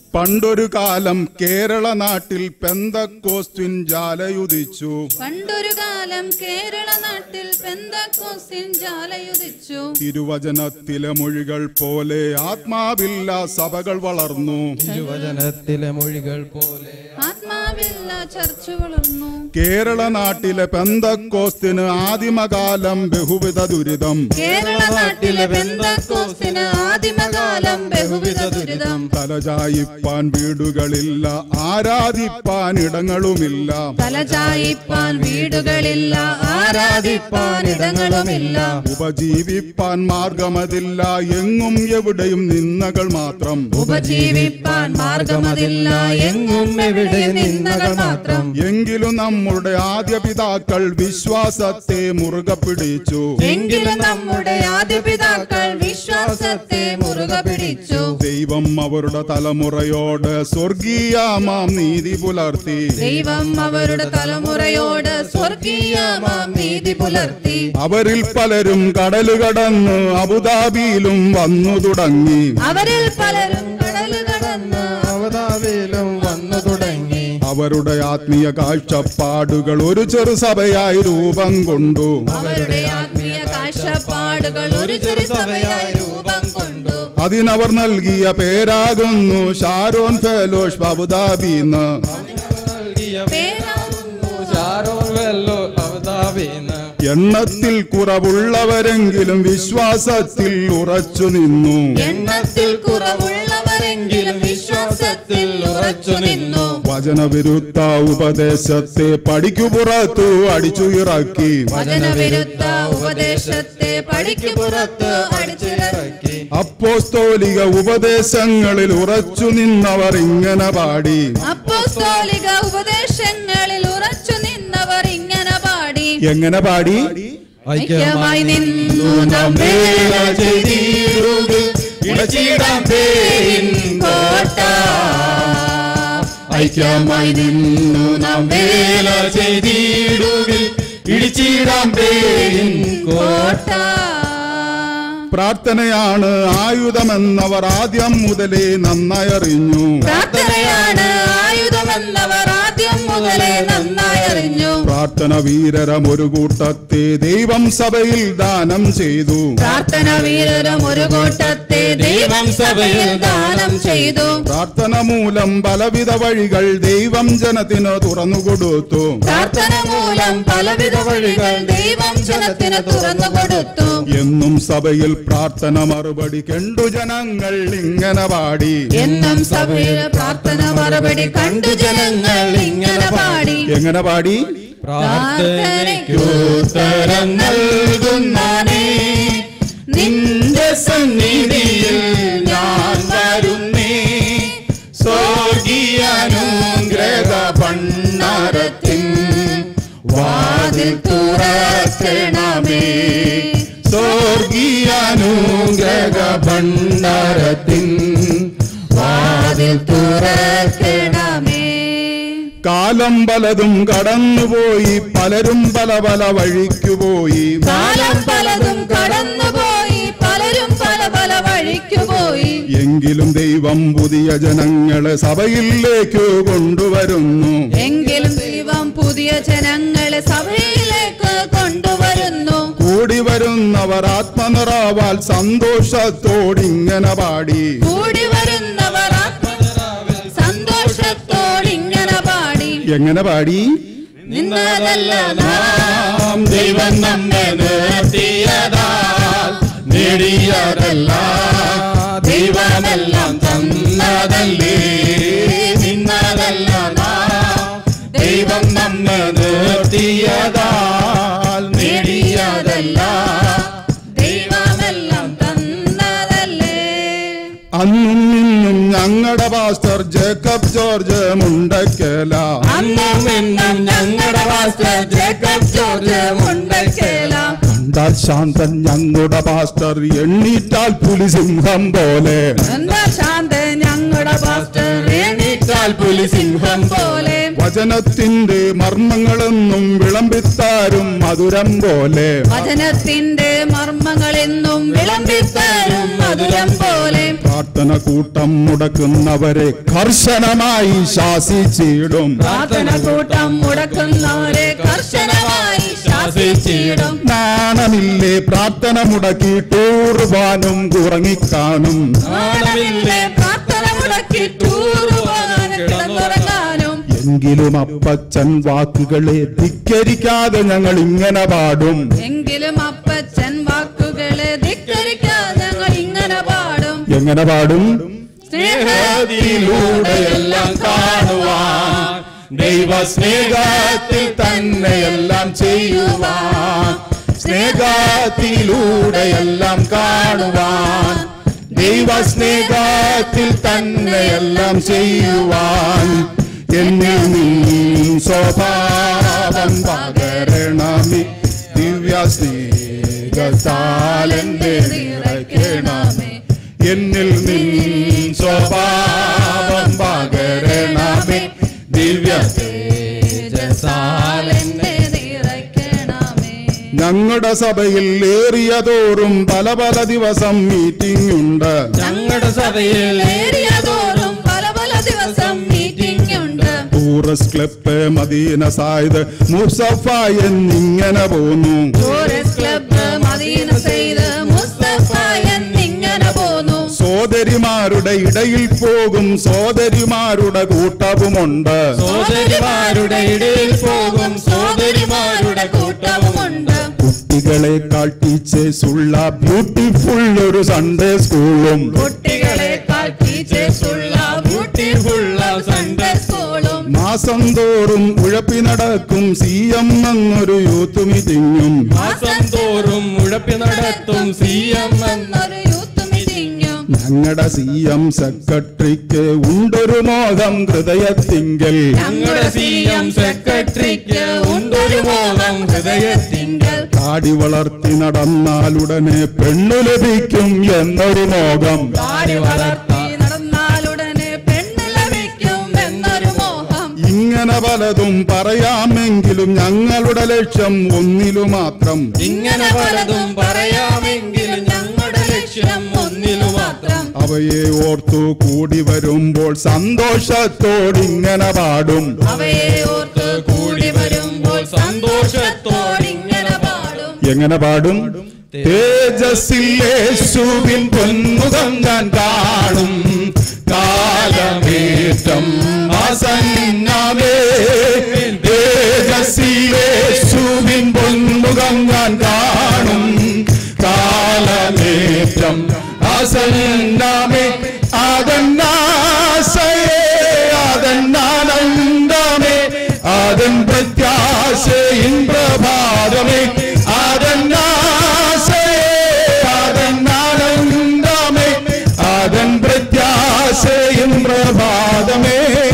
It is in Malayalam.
പണ്ടൊരു കാലം കേരള നാട്ടിൽ പെന്തക്കോസ്റ്റിൻ ജാലയുദിച്ചു. പണ്ടൊരു കാലം കേരള നാട്ടിൽ പെന്തക്കോസ്റ്റിൻ ജാലയുദിച്ചു. തിരുവചനത്തിലെ മൊഴികൾ പോലെ ആത്മാവില്ല സഭകൾ വളർന്നു. തിരുവചനത്തിലെ മൊഴികൾ പോലെ ആത്മാവില്ല ചർച്ച വളർന്നു. കേരള നാട്ടിലെ പെന്തക്കോസ്റ്റിന് ആദിമകാലം ബഹുവിധ ദുരിതം. കേരള നാട്ടിലെ പെന്തക്കോസ്റ്റിന് ആദിമകാലം ബഹുവിധ ദുരിതം. തലചായിപ്പാൻ വീടുകളില്ല, ആരാധിപ്പാൻ ഇടങ്ങളുമില്ല. തലചായിപ്പാൻ വീടുകളില്ല, ആരാധിപ്പാൻ ഇടങ്ങളുമില്ല. ഉപജീവിപ്പാൻ മാർഗമതില്ല, എങ്ങും എവിടെയും നിന്ദകൾ മാത്രം. ഉപജീവിപ്പാൻ മാർഗമതില്ല, എങ്ങും എവിടെയും നിന്ദകൾ മാത്രം. എങ്കിലും നമ്മുടെ ആദ്യ പിതാക്കൾ വിശ്വാസത്തെ മുറുകെ പിടിച്ചു. എങ്കിലും നമ്മുടെ ആദ്യ പിതാക്കൾ വിശ്വാസത്തെ മുറുകെ പിടിച്ചു. ദൈവം അവരുടെ തലമുറയോട് സ്വർഗീയമാം നീതി പുലർത്തി. ദൈവം അവരുടെ തലമുറയോട് സ്വർഗീയമാം നീതി പുലർത്തി. അവരിൽ പലരും കടല് കടന്ന് അബുദാബിയിലും വന്നു തുടങ്ങി. അവരിൽ പലരും കടല് കടന്ന് അബുദാബിയിലും വന്നു തുടങ്ങി. അവരുടെ ആത്മീയ കാഴ്ചപ്പാടുകൾ ഒരു ചെറു സഭയായി രൂപം കൊണ്ടു. അവരുടെ ആത്മീയ കാഴ്ചപ്പാടുകൾ ഒരു ചെറു സഭയായി രൂപം കൊണ്ടു. അതിനവർ നൽകിയ പേരാകുന്നു ഷാരോൺ ഫെലോഷ് അബുദാബിന്ന്. എണ്ണത്തിൽ കുറവുള്ളവരെങ്കിലും വിശ്വാസത്തിൽ ഉറച്ചു നിന്നു. എണ്ണത്തിൽ കുറവുള്ളവരെങ്കിലും വിശ്വാസത്തിൽ ഉറച്ചു നിന്നു. വചനവിരുദ്ധ ഉപദേശത്തെ പടിക്കുപുറത്തു അടിച്ചുയിറക്കി. വചനവിരുദ്ധ ഉപദേശത്തെ പടിക്ക് പുറത്ത് അടിച്ചിറക്കി. അപ്പോസ്തോലിക ഉപദേശങ്ങളിൽ ഉറച്ചു നിന്നവർ ഇങ്ങനെ പാടി. അപ്പോസ്തോലിക ഉപദേശങ്ങളിൽ ഉറച്ചു നിന്നവർ ഇങ്ങനെ പാടി. എങ്ങനെ പാടി? ഐക്യമായി നിന്നു നാം വേല ചെയ്തിടുകിൽ ഇടച്ചിടാം പേരിൻ കോട്ട. ഐക്യമായി നിന്നു നാം വേല ചെയ്തിടുകിൽ ഇടിച്ചിടാം പേരിൻ കോട്ട. പ്രാർത്ഥനയാണ് ആയുധമെന്നവർ ആദ്യം മുതലേ നന്നായി അറിഞ്ഞു. പ്രാർത്ഥനയാണ് ആയുധമെന്നവർ ആദ്യം മുതലേ നന്നായി അറിഞ്ഞു. പ്രാർത്ഥന വീരരം ഒരു കൂട്ടത്തെ ദൈവം സഭയിൽ ദാനം ചെയ്തു. പ്രാർത്ഥന വീരരം ഒരു കൂട്ടത്തെ ദൈവം സഭയിൽ ദാനം ചെയ്തു. പ്രാർത്ഥന മൂലം പലവിധ വഴികൾ ദൈവം ജനത്തിന് തുറന്നുകൊടുത്തു. പ്രാർത്ഥന മൂലം പലവിധ വഴികൾ ദൈവം ജനത്തിന് തുറന്നുകൊടുത്തു. എന്നും സഭയിൽ പ്രാർത്ഥന മറുപടി കണ്ടു ജനങ്ങൾ ഇങ്ങനെ പാടി. എന്നും സഭയിൽ പ്രാർത്ഥന മറുപടി കണ്ടു ജനങ്ങൾ ഇങ്ങനെ പാടി. എങ്ങനെ പാടി? പ്രാർത്ഥനയ്ക്കുത്തരം നൽകുന്നാനേ, നിന്റെ സന്നിധിയിൽ ഞാൻ വരുന്നേ. സ്വർഗീയാനുഗ്രഹ ഭണ്ഡാരത്തിൻ വാതിൽ തുറക്കണമേ. സ്വർഗീയാനുഗ്രഹ ഭണ്ഡാരത്തിൻ വാതിൽ തുറക്കണമേ. കാലം പലതും കടന്നുപോയി, പലരും പല പല വഴിക്കുപോയി. കാലം പലതും കടന്നുപോയി, പലരും പല പല വഴിക്കുപോയി. എങ്കിലും ദൈവം പുതിയ ജനങ്ങളെ സഭയിലേക്ക് കൊണ്ടുവരുന്നു. എങ്കിലും ദൈവം പുതിയ ജനങ്ങളെ സഭയിലേക്ക് കൊണ്ടുവരുന്നു. കൂടി വരുന്നവർ ആത്മനിറവാൽ സന്തോഷത്തോടിങ്ങനെ പാടി. കൂടി വരുന്നവർ സന്തോഷത്തോടിങ്ങനെ പാടി. എങ്ങനെ പാടി? നിന്നതല്ല നാം ദൈവം നമ്മെ നിർത്തിയതാൽ നേടിയതല്ല, ദൈവമെല്ലാം തന്നതല്ലേ. നിന്നതല്ല നാം ദൈവം നമ്മെ നിർത്തിയതാൽ നേടിയതല്ല, ദൈവമെല്ലാം തന്നതല്ലേ. അന്നും ഇന്നും ഞങ്ങളുടെ പാസ്റ്റർ ജേക്കബ് ജോർജ് മുണ്ടക്കല. അന്നും ഇന്നും ഞങ്ങളുടെ പാസ്റ്റർ ജേക്കബ് ജോർജ് മുണ്ടക്കല. കണ്ടാൽ ശാന്തൻ ഞങ്ങളുടെ പാസ്റ്റർ, എണ്ണീറ്റാൽ പുലിസിംഹം പോലെ. എന്താ ശാന്തൻ ഞങ്ങളുടെ പാസ്റ്റർ, എണീറ്റാൽ പുലിസിംഹം പോലെ. വചനത്തിന്റെ മർമ്മങ്ങളെന്നും വിളമ്പിത്താരും മധുരം പോലെ. വചനത്തിന്റെ മർമ്മങ്ങളെന്നും വിളമ്പിത്തരും മധുരം പോലെ. പ്രാർത്ഥന കൂട്ടം മുടക്കുന്നവരെ കർശനമായി ശാസിച്ചിടും. പ്രാർത്ഥന കൂട്ടം മുടക്കുന്നവരെ കർശനമായി ശാസിച്ചിടും. നാണമില്ലേ പ്രാർത്ഥന മുടക്കി ടൂറുവാനും ഉറങ്ങിക്കാനും. നാണമില്ലേ പ്രാർത്ഥന മുടക്കി ടൂറുവാനും കിടന്നുറങ്ങാനും. എങ്കിലും അപ്പച്ചൻ വാക്കുകളെ ധിക്കരിക്കാതെ ഞങ്ങൾ ഇങ്ങനെ പാടും. എങ്കിലും അപ്പച്ചൻ വാക്കുകളെ ധിക്കരിക്കാതെ ഞങ്ങൾ ഇങ്ങനെ പാടും. എങ്ങനെ പാടും? സ്നേഹത്തിലൂടെയെല്ലാം കാണുവാൻ, ദൈവ സ്നേഹത്തിൽ തന്നെയെല്ലാം ചെയ്യുവാൻ. സ്നേഹത്തിലൂടെയെല്ലാം കാണുവാൻ, ദൈവ സ്നേഹത്തിൽ തന്നെയെല്ലാം ചെയ്യുവാൻ. എന്നിൽ നീ സ്വഭാവം പകരണമേ, ദിവ്യ സ്നേഹത്താൽ എന്നെ നിറയ്ക്കണമേ. എന്നിൽ നീ സ്വഭാവം പകരണമേ, ദിവ്യ തേജസ്സാൽ എന്നെ നിറയ്ക്കണമേ. ഞങ്ങളുടെ സഭയിൽ ഏറിയതോറും പല പല ദിവസം മീറ്റിംഗ് ഉണ്ട്. ഞങ്ങളുടെ സഭയിൽ ഏറിയതോറും പല പല ദിവസം മീറ്റിംഗ് ഉണ്ട്. Tourist club Madina Zayed Mussafah എന്നിങ്ങനെ പോന്നു. Tourist club Madina Sayyid Mustafa എന്നിങ്ങനെ പോന്നു. സോദരിമാരുടെ ഇടയിൽ പോകും സോദരിമാരുടെ കൂട്ടവുമുണ്ട്. സോദരിമാരുടെ ഇടയിൽ പോകും സോദരിമാരുടെ കൂട്ടവുമുണ്ട്. കുട്ടികളെക്കാൾ ടീച്ചേഴ്സുള്ള ബ്യൂട്ടിഫുൾ ഒരു സൺഡേ സ്കൂളും. കുട്ടികളെക്കാൾ ടീച്ചേഴ്സുള്ള ബ്യൂട്ടിഫുൾ സൺഡേ സ്കൂളും. മാസം തോറും ഉഴപ്പി നടക്കും CM എന്നൊരു യൂത്ത് മീറ്റിംഗും. മാസം തോറും ഉഴപ്പി നടത്തും CM എന്നൊരു യൂത്ത് മീറ്റിംഗും. ഞങ്ങളുടെ CM സെക്രട്ടറിക്ക് ഉണ്ടൊരു മോഹം ഹൃദയത്തിങ്കൽ. ഞങ്ങളുടെ CM സെക്രട്ടറിക്ക് ഉണ്ടൊരു മോഹം ഹൃദയത്തിങ്കൽ. താടി വളർത്തി നടന്നാലുടനെ പെണ്ണു ലഭിക്കും എന്നൊരു മോഹം. താടി വളർത്തി നടന്നാലുടനെ പെണ്ണ് ലഭിക്കും എന്നൊരു മോഹം. ഇങ്ങനെ പലതും പറയാമെങ്കിലും ഞങ്ങളുടെ ലക്ഷ്യം ഒന്നിലു മാത്രം. ഇങ്ങനെ പലതും പറയാമെങ്കിലും ഞങ്ങളുടെ ലക്ഷ്യം ഒന്നിനു മാത്രം. അവയെ ഓർത്തു കൂടി വരുമ്പോൾ സന്തോഷത്തോടിങ്ങനെ പാടും. അവയെ ഓർത്ത് കൂടി വരുമ്പോൾ സന്തോഷത്തോടിങ്ങനെ പാടും. എങ്ങനെ പാടും? തേജസ്സിൽ യേശുവിൻ പൊന്മുഖം ഞാൻ കാണും, കാലമേറ്റം ആസന്നമേ. തേജസ്സിൽ യേശുവിൻ പൊന്മുഖം ഞാൻ കാണും, കാലമേറ്റം ആസന്നമേ. അതെന്നാശയേ അതെന്നാനന്ദമേ, അതൻ പ്രത്യാശയിൻ പ്രഭാതമേ. അതെന്നാശയേ അതെന്നാനന്ദമേ, അതൻ പ്രത്യാശയിൻ പ്രഭാതമേ.